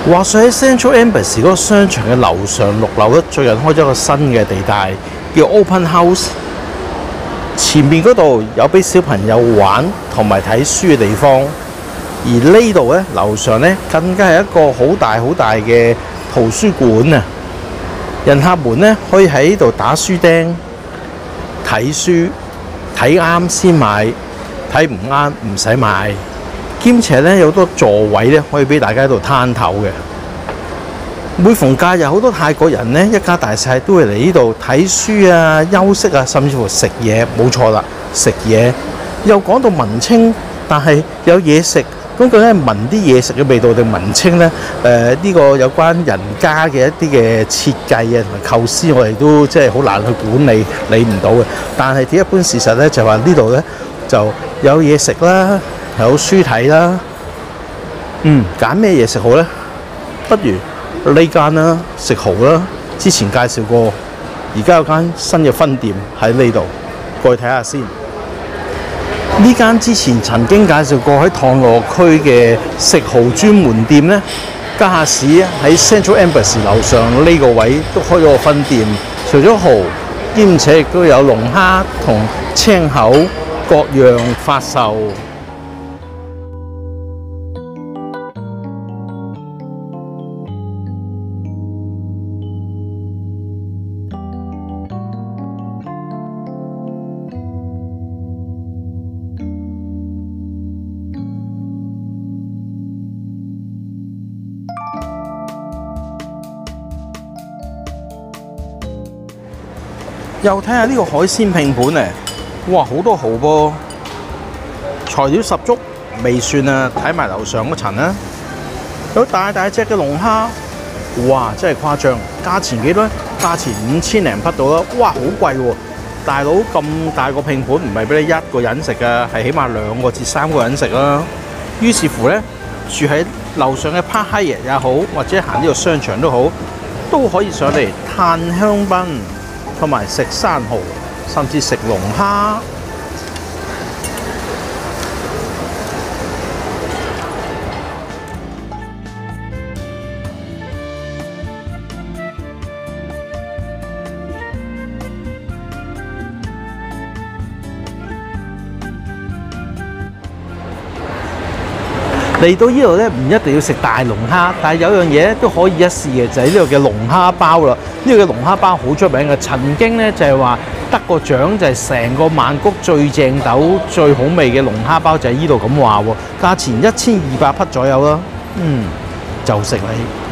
話說喺 Central Embassy 嗰個商場嘅樓上6樓咧，最近開咗個新嘅地帶，叫 Open House。前面嗰度有俾小朋友玩同埋睇書嘅地方，而呢度咧樓上咧更加係一個好大嘅圖書館啊！人客們咧可以喺度打書釘、睇書，睇啱先買，睇唔啱唔使買。兼且咧有好多座位咧可以俾大家喺度攤頭嘅。每逢假日，好多泰國人咧一家大細都會嚟呢度睇書啊、休息啊，甚至乎食嘢。冇錯啦，食嘢又講到文青，但係有嘢食，咁究竟係聞啲嘢食嘅味道定文青呢？呢個有關人家嘅一啲嘅設計啊同埋構思，我哋都即係好難去管理唔到嘅。但係一般事實咧就話呢度咧就有嘢食啦。有書睇啦，揀咩嘢食好呢？不如呢間啦，食蠔啦。之前介紹過，而家有間新嘅分店喺呢度，過去睇下先。呢間之前曾經介紹過喺唐羅區嘅食蠔專門店呢，家下市喺 Central Embassy 樓上呢個位都開咗個分店，除咗蠔，兼且亦都有龍蝦同青口各樣發售。又睇下呢個海鮮拼盤咧，哇，好多蠔噃，材料十足，未算啊，睇埋樓上嗰層啦，有大隻嘅龍蝦，哇，真係誇張，價錢幾多？價錢5000零匹到啦，哇，好貴喎！大佬咁大個拼盤唔係俾你一個人食㗎，係起碼2個至3個人食啦。於是乎咧，住喺樓上嘅 Park Hyatt 也好，或者行呢個商場都好，都可以上嚟嘆香檳。同埋食生蠔，甚至食龍蝦。嚟到呢度咧，唔一定要食大龍蝦，但係有樣嘢都可以一試嘅，就係呢度嘅龍蝦包啦。呢個嘅龍蝦包好出名嘅，曾經咧就係話得個獎，就係成個曼谷最正斗、最好味嘅龍蝦包就係呢度咁話喎。價錢1200匹左右啦，就食你。